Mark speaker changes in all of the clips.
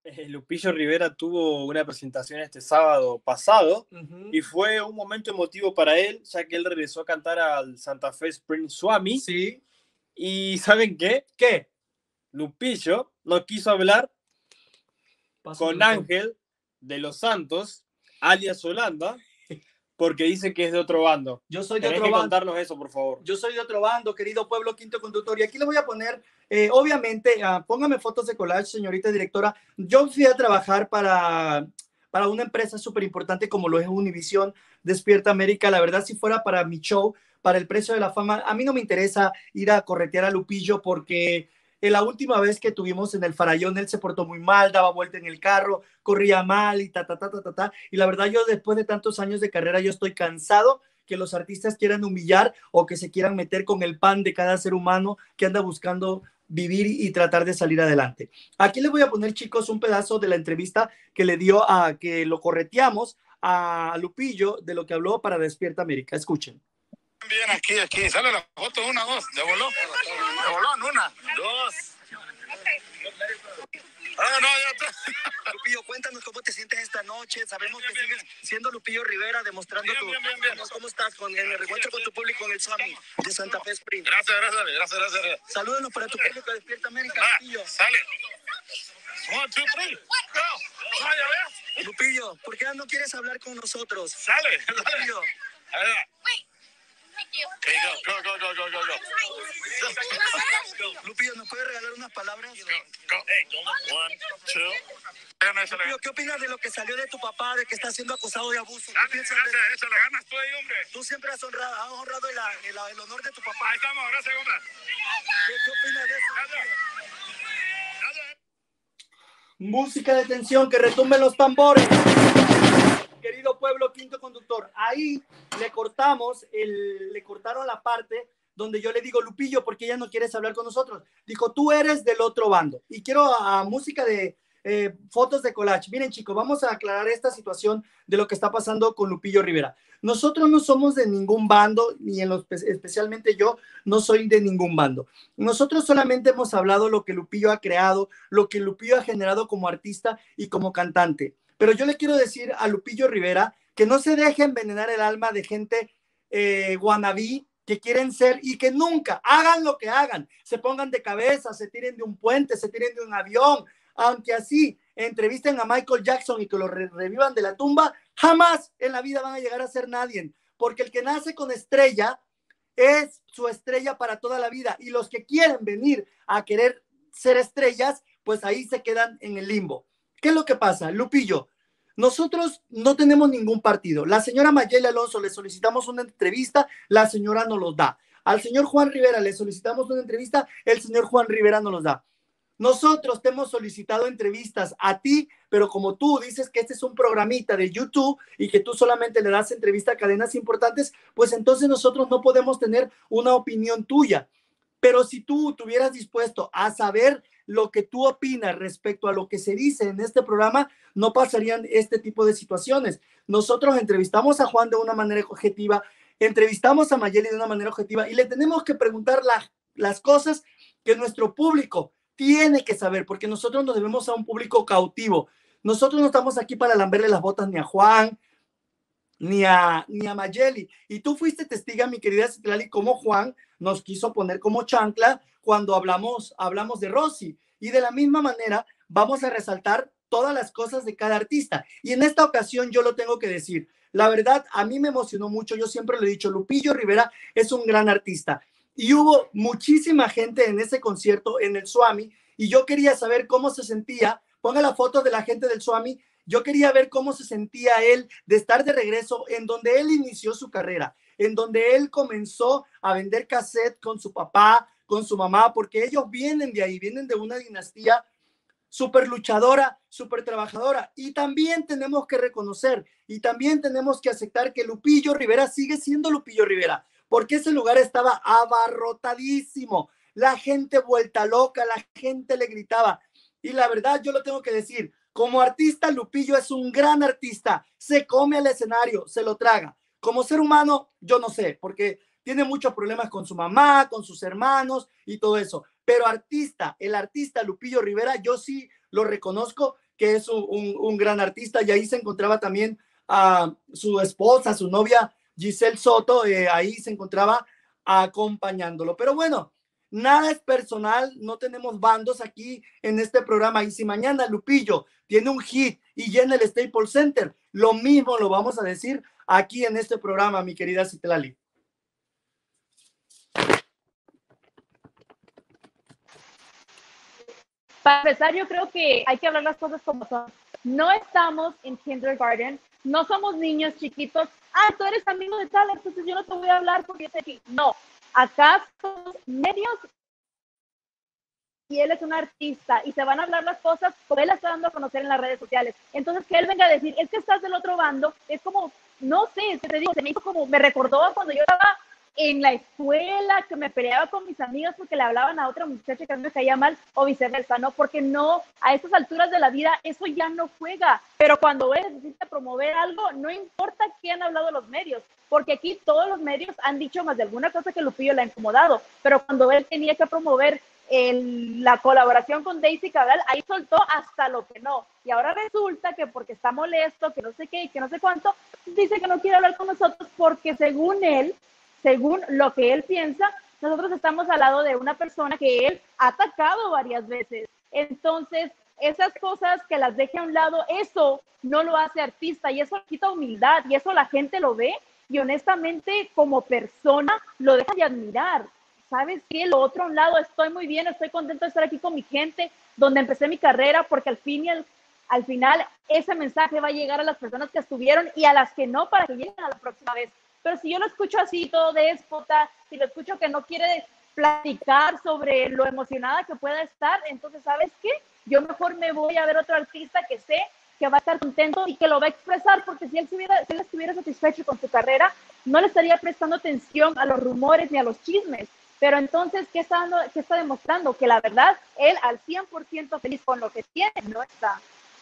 Speaker 1: Lupillo Rivera tuvo una presentación este sábado pasado y fue un momento emotivo para él, ya que él regresó a cantar al Santa Fe Spring Swami.
Speaker 2: Sí.
Speaker 1: ¿Y saben qué?
Speaker 2: ¿Qué?
Speaker 1: Lupillo no quiso hablar con Ángel de los Santos, alias Holanda, porque dice que es de otro bando.
Speaker 2: Yo soy de
Speaker 1: Tenés
Speaker 2: otro
Speaker 1: que
Speaker 2: bando.
Speaker 1: contarnos eso, por favor.
Speaker 2: Yo soy de otro bando, querido pueblo Quinto Conductor. Y aquí le voy a poner, obviamente, póngame fotos de collage, señorita directora. Yo fui a trabajar para una empresa súper importante como lo es Univision, Despierta América. La verdad, si fuera para mi show, para el Precio de la Fama, a mí no me interesa ir a corretear a Lupillo porque la última vez que tuvimos en el Farallón, él se portó muy mal, daba vuelta en el carro, corría mal y ta. Y la verdad, yo después de tantos años de carrera, yo estoy cansado que los artistas quieran humillar o que se quieran meter con el pan de cada ser humano que anda buscando vivir y tratar de salir adelante. Aquí les voy a poner, chicos, un pedazo de la entrevista que le dio a que lo correteamos a Lupillo de lo que habló para Despierta América. Escuchen.
Speaker 3: Bien, aquí, sale la foto, 1, 2, de bolón, en 1, 2. No, ya está.
Speaker 2: Lupillo, cuéntanos cómo te sientes esta noche. Sabemos que sigues siendo Lupillo Rivera, demostrando
Speaker 3: bien.
Speaker 2: ¿Cómo estás en el reencuentro con tu público en el Swami de Santa Fe Spring?
Speaker 3: Gracias.
Speaker 2: Salúdenos para tu público de Despierta América, Lupillo.
Speaker 3: Sale. 1, 2, 3, go. Ya ves.
Speaker 2: Lupillo, ¿por qué no quieres hablar con nosotros?
Speaker 3: Sale.
Speaker 2: Lupillo.
Speaker 3: Okay, go.
Speaker 2: Lupillo, ¿nos puedes regalar unas palabras?
Speaker 3: Go. Hey, 1, 2.
Speaker 2: Lupillo, ¿qué opinas de lo que salió de tu papá, de que está siendo acusado de abuso?
Speaker 3: Dale, eso la ganas tú ahí, hombre.
Speaker 2: Tú siempre has honrado el honor de tu papá.
Speaker 3: Ahí estamos, gracias, hombre.
Speaker 2: ¿Qué opinas de eso? Música de tensión, que retumben los tambores. Querido pueblo Quinto Conductor, ahí le cortaron la parte donde yo le digo, Lupillo, ¿por qué ya no quieres hablar con nosotros? Dijo, tú eres del otro bando. Y quiero música de fotos de collage. Miren, chicos, vamos a aclarar esta situación de lo que está pasando con Lupillo Rivera. Nosotros no somos de ningún bando, ni especialmente yo no soy de ningún bando. Nosotros solamente hemos hablado lo que Lupillo ha creado, lo que Lupillo ha generado como artista y como cantante. Pero yo le quiero decir a Lupillo Rivera que no se deje envenenar el alma de gente wannabe que quieren ser y que nunca hagan lo que hagan, se pongan de cabeza, se tiren de un puente, se tiren de un avión, aunque así entrevisten a Michael Jackson y que lo revivan de la tumba, jamás en la vida van a llegar a ser nadie, porque el que nace con estrella es su estrella para toda la vida, y los que quieren venir a querer ser estrellas, pues ahí se quedan en el limbo. ¿Qué es lo que pasa, Lupillo? Nosotros no tenemos ningún partido. La señora Mayeli Alonso le solicitamos una entrevista, la señora no los da. Al señor Juan Rivera le solicitamos una entrevista, el señor Juan Rivera no los da. Nosotros te hemos solicitado entrevistas a ti, pero como tú dices que este es un programita de YouTube y que tú solamente le das entrevista a cadenas importantes, pues entonces nosotros no podemos tener una opinión tuya. Pero si tú estuvieras dispuesto a saber lo que tú opinas respecto a lo que se dice en este programa, no pasarían este tipo de situaciones. Nosotros entrevistamos a Juan de una manera objetiva, entrevistamos a Mayeli de una manera objetiva y le tenemos que preguntar las cosas que nuestro público tiene que saber, porque nosotros nos debemos a un público cautivo. Nosotros no estamos aquí para lamberle las botas ni a Juan, ni a Mayeli. Y tú fuiste testiga, mi querida Citlali, cómo Juan nos quiso poner como chancla cuando hablamos de Rosy. Y de la misma manera vamos a resaltar todas las cosas de cada artista. Y en esta ocasión yo lo tengo que decir. La verdad, a mí me emocionó mucho. Yo siempre lo he dicho, Lupillo Rivera es un gran artista. Y hubo muchísima gente en ese concierto, en el Swami, y yo quería saber cómo se sentía. Ponga la foto de la gente del Swami. Yo quería ver cómo se sentía él de estar de regreso en donde él inició su carrera, en donde él comenzó a vender cassette con su papá, con su mamá, porque ellos vienen de ahí, vienen de una dinastía súper luchadora, súper trabajadora. Y también tenemos que reconocer y también tenemos que aceptar que Lupillo Rivera sigue siendo Lupillo Rivera, porque ese lugar estaba abarrotadísimo, la gente vuelta loca, la gente le gritaba. Y la verdad, yo lo tengo que decir, como artista, Lupillo es un gran artista, se come al escenario, se lo traga. Como ser humano, yo no sé, porque tiene muchos problemas con su mamá, con sus hermanos y todo eso. Pero artista, el artista Lupillo Rivera, yo sí lo reconozco que es un gran artista, y ahí se encontraba también a su esposa, su novia Giselle Soto, ahí se encontraba acompañándolo. Pero bueno, nada es personal, no tenemos bandos aquí en este programa, y si mañana Lupillo tiene un hit y llena el Staples Center, lo mismo lo vamos a decir aquí en este programa, mi querida Citlali.
Speaker 4: Para empezar, yo creo que hay que hablar las cosas como son. No estamos en kindergarten, no somos niños chiquitos. Tú eres amigo de tal, entonces yo no te voy a hablar porque yo sé que no. Acá somos medios y él es un artista y se van a hablar las cosas como él está dando a conocer en las redes sociales. Entonces, que él venga a decir, es que estás del otro bando, es como, no sé, es que te digo, se me hizo como, me recordó cuando yo estaba en la escuela, que me peleaba con mis amigas porque le hablaban a otra muchacha que a mí me caía mal, o viceversa, ¿no? Porque no, a estas alturas de la vida, eso ya no juega. Pero cuando él necesita promover algo, no importa qué han hablado los medios, porque aquí todos los medios han dicho más de alguna cosa que Lupillo le ha incomodado, pero cuando él tenía que promover la colaboración con Daisy Cabral, ahí soltó hasta lo que no. Y ahora resulta que porque está molesto, que no sé qué, que no sé cuánto, dice que no quiere hablar con nosotros porque según él, según lo que él piensa, nosotros estamos al lado de una persona que él ha atacado varias veces. Entonces, esas cosas que las deje a un lado, eso no lo hace artista y eso quita humildad y eso la gente lo ve y honestamente como persona lo deja de admirar. ¿Sabes qué? Lo otro a un lado, estoy muy bien, estoy contento de estar aquí con mi gente, donde empecé mi carrera, porque al final ese mensaje va a llegar a las personas que estuvieron y a las que no, para que lleguen a la próxima vez. Pero si yo lo escucho así, todo déspota, si lo escucho que no quiere platicar sobre lo emocionada que pueda estar, entonces, ¿sabes qué? Yo mejor me voy a ver otro artista que sé que va a estar contento y que lo va a expresar, porque si él estuviera satisfecho con su carrera, no le estaría prestando atención a los rumores ni a los chismes. Pero entonces, ¿qué está demostrando? Que la verdad, él al 100% feliz con lo que tiene, no está.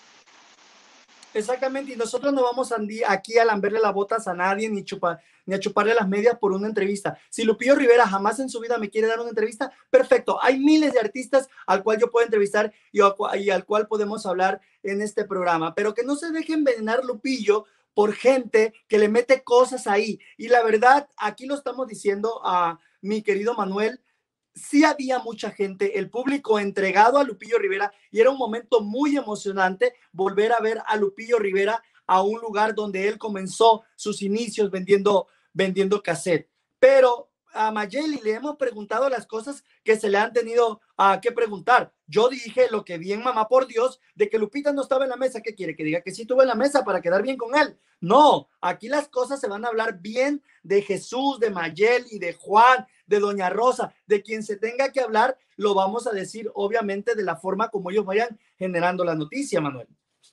Speaker 2: Exactamente, y nosotros no vamos aquí a lamberle las botas a nadie ni a chuparle las medias por una entrevista. Si Lupillo Rivera jamás en su vida me quiere dar una entrevista, perfecto. Hay miles de artistas al cual yo puedo entrevistar y al cual podemos hablar en este programa, pero que no se deje envenenar Lupillo por gente que le mete cosas ahí. Y la verdad, aquí lo estamos diciendo a mi querido Manuel, sí había mucha gente, el público entregado a Lupillo Rivera, y era un momento muy emocionante volver a ver a Lupillo Rivera a un lugar donde él comenzó sus inicios vendiendo cassette. Pero a Mayeli le hemos preguntado las cosas que se le han tenido que preguntar. Yo dije lo que vi en Mamá por Dios, de que Lupita no estaba en la mesa. ¿Qué quiere? ¿Que diga que sí estuvo en la mesa para quedar bien con él? No, aquí las cosas se van a hablar bien de Jesús, de Mayeli, de Juan, de Doña Rosa, de quien se tenga que hablar, lo vamos a decir obviamente de la forma como ellos vayan generando la noticia, Manuel.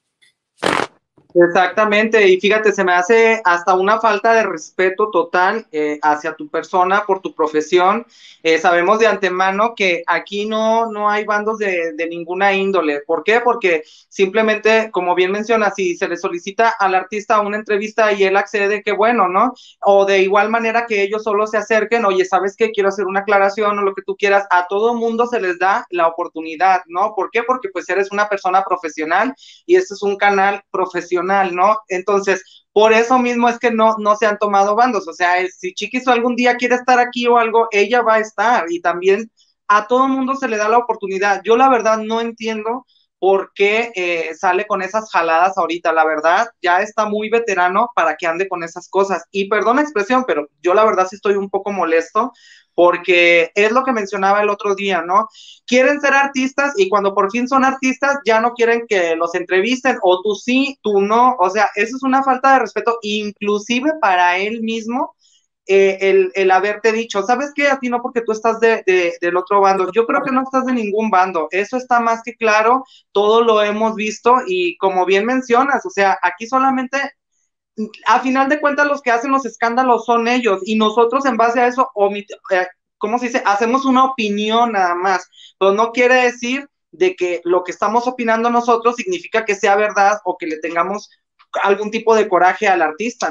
Speaker 5: Exactamente, y fíjate, se me hace hasta una falta de respeto total hacia tu persona por tu profesión. Sabemos de antemano que aquí no hay bandos de ninguna índole. ¿Por qué? Porque simplemente, como bien mencionas, si se le solicita al artista una entrevista y él accede, qué bueno, ¿no? O de igual manera que ellos solo se acerquen, oye, ¿sabes qué? Quiero hacer una aclaración o lo que tú quieras. A todo mundo se les da la oportunidad, ¿no? ¿Por qué? Porque pues eres una persona profesional y este es un canal profesional, ¿no? Entonces, por eso mismo es que no se han tomado bandos. O sea, si Chiquis algún día quiere estar aquí o algo, ella va a estar, y también a todo mundo se le da la oportunidad. Yo la verdad no entiendo por qué sale con esas jaladas ahorita. La verdad, ya está muy veterano para que ande con esas cosas. Y perdón la expresión, pero yo la verdad sí estoy un poco molesto, porque es lo que mencionaba el otro día, ¿no? Quieren ser artistas y cuando por fin son artistas ya no quieren que los entrevisten, o tú sí, tú no. O sea, eso es una falta de respeto, inclusive para él mismo, el haberte dicho, ¿sabes qué? A ti no, porque tú estás del otro bando. Yo creo que no estás de ningún bando, eso está más que claro, todo lo hemos visto, y como bien mencionas, o sea, aquí solamente, a final de cuentas, los que hacen los escándalos son ellos, y nosotros en base a eso, ¿cómo se dice? Hacemos una opinión nada más, pero no quiere decir de que lo que estamos opinando nosotros significa que sea verdad o que le tengamos algún tipo de coraje al artista, ¿no?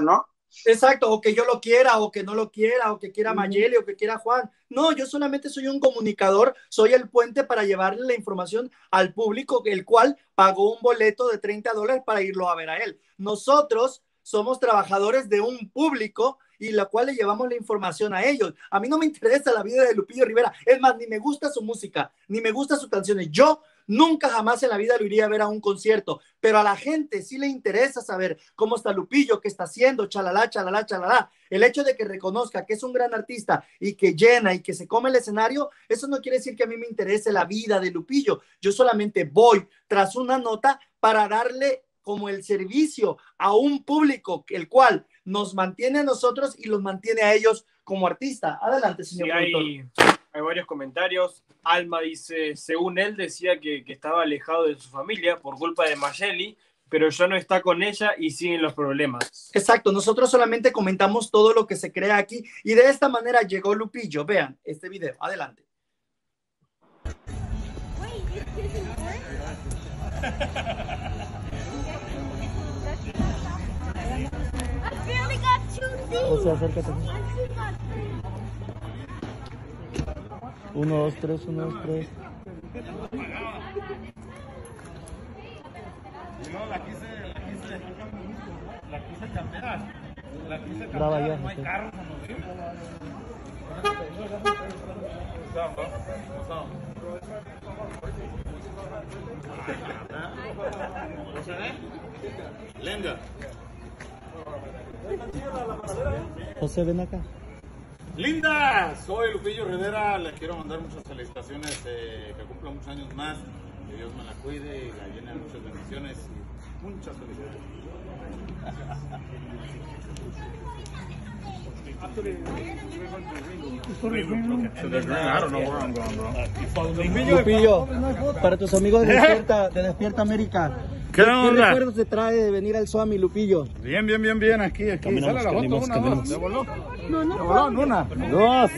Speaker 2: Exacto, o que yo lo quiera, o que no lo quiera, o que quiera Mayeli, o que quiera Juan. No, yo solamente soy un comunicador, soy el puente para llevarle la información al público, el cual pagó un boleto de $30 para irlo a ver a él. Nosotros somos trabajadores de un público y la cual le llevamos la información a ellos. A mí no me interesa la vida de Lupillo Rivera, es más, ni me gusta su música, ni me gustan sus canciones. Yo nunca jamás en la vida lo iría a ver a un concierto, pero a la gente sí le interesa saber cómo está Lupillo, qué está haciendo, chalala, chalala, chalala. El hecho de que reconozca que es un gran artista y que llena y que se come el escenario, eso no quiere decir que a mí me interese la vida de Lupillo. Yo solamente voy tras una nota para darle como el servicio a un público, el cual nos mantiene a nosotros y los mantiene a ellos como artista. Adelante, señor.
Speaker 1: Sí, hay varios comentarios. Alma dice, según él decía que estaba alejado de su familia por culpa de Mayeli, pero ya no está con ella y siguen los problemas.
Speaker 2: Exacto, nosotros solamente comentamos todo lo que se crea aquí y de esta manera llegó Lupillo. Vean este video, adelante.
Speaker 6: O sea, acércate. 1, 2, 3, 1, 2, 3.
Speaker 3: No, la quise cambiar.
Speaker 6: Graba ya.
Speaker 3: No hay carros en los ríos. Lenga.
Speaker 6: José, ven acá.
Speaker 3: Linda, soy Lupillo Rivera, le quiero mandar muchas felicitaciones, que cumpla muchos años más, que Dios me la cuide y la llene de muchas bendiciones y muchas felicidades.
Speaker 6: Lupillo, para tus amigos de Despierta América.
Speaker 3: ¿Qué onda?
Speaker 6: recuerdos te trae de venir al Swami, Lupillo?
Speaker 3: Bien, aquí.
Speaker 6: Caminamos,
Speaker 3: Sale la foto,
Speaker 6: caminamos,
Speaker 3: una,
Speaker 6: caminamos.
Speaker 3: dos, ¿de voló? ¿De voló? Una, dos.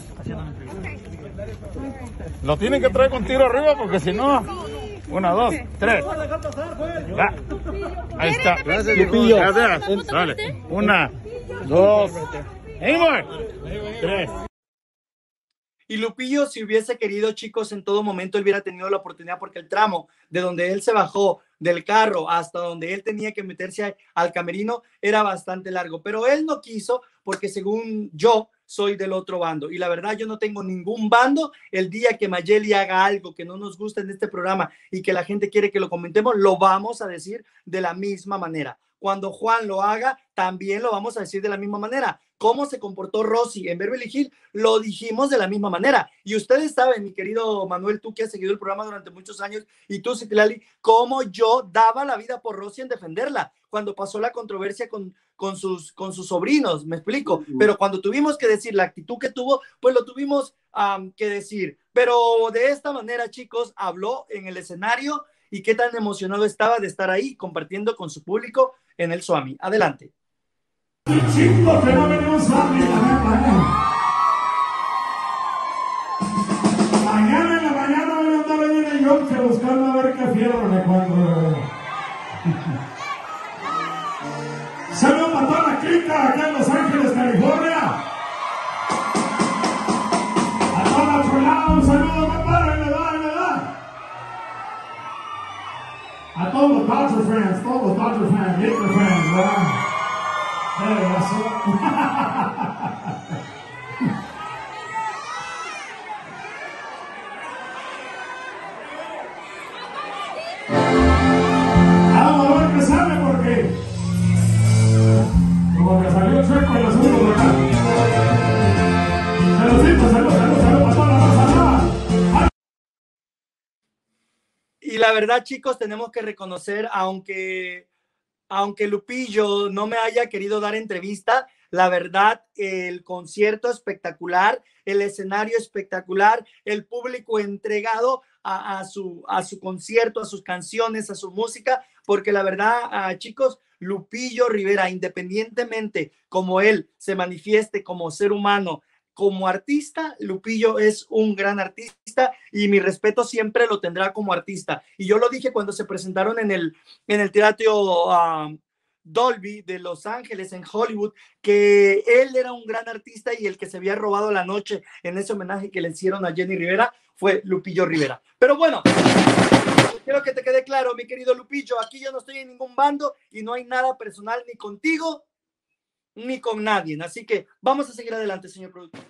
Speaker 3: Lo tienen que traer con tiro arriba porque si no... 1, 2, 3. Ya. Ahí está.
Speaker 6: Gracias, Lupillo.
Speaker 3: Gracias. Dale. 1, 2. ¡Amor! 3.
Speaker 2: Y Lupillo, si hubiese querido, chicos, en todo momento él hubiera tenido la oportunidad, porque el tramo de donde él se bajó del carro hasta donde él tenía que meterse al camerino era bastante largo, pero él no quiso porque según yo soy del otro bando y la verdad yo no tengo ningún bando. El día que Mayeli haga algo que no nos gusta en este programa y que la gente quiere que lo comentemos, lo vamos a decir de la misma manera. Cuando Juan lo haga, también lo vamos a decir de la misma manera. Cómo se comportó Rosy en Beverly Hills, lo dijimos de la misma manera. Y ustedes saben, mi querido Manuel, tú que has seguido el programa durante muchos años, y tú, Citlali, cómo yo daba la vida por Rosy en defenderla cuando pasó la controversia con sus sobrinos, me explico. Pero cuando tuvimos que decir la actitud que tuvo, pues lo tuvimos que decir. Pero de esta manera, chicos, habló en el escenario y qué tan emocionado estaba de estar ahí compartiendo con su público en el Swami. Adelante.
Speaker 7: Chico, que no venimos Swami. Mañana en la mañana voy a andar ahí en el Yonke buscando a ver qué fierro me encuentro. Saludos para toda la clica acá en Los Ángeles, California. A toda otro lado, un saludo, compadre, le da. A todos los Dodger fans, Laker fans, ¿verdad? Vamos a ver qué sale porque como que salió chueco el asunto, ¿verdad? Salud para toda la raza.
Speaker 2: Y la verdad, chicos, tenemos que reconocer, aunque Lupillo no me haya querido dar entrevista, la verdad, el concierto espectacular, el escenario espectacular, el público entregado a su concierto, a sus canciones, a su música, porque la verdad, chicos, Lupillo Rivera, independientemente como él se manifieste como ser humano, como artista, Lupillo es un gran artista y mi respeto siempre lo tendrá como artista. Y yo lo dije cuando se presentaron en el teatro Dolby de Los Ángeles en Hollywood, que él era un gran artista y el que se había robado la noche en ese homenaje que le hicieron a Jenny Rivera fue Lupillo Rivera. Pero bueno, quiero que te quede claro, mi querido Lupillo, aquí yo no estoy en ningún bando y no hay nada personal ni contigo ni con nadie. Así que vamos a seguir adelante, señor productor.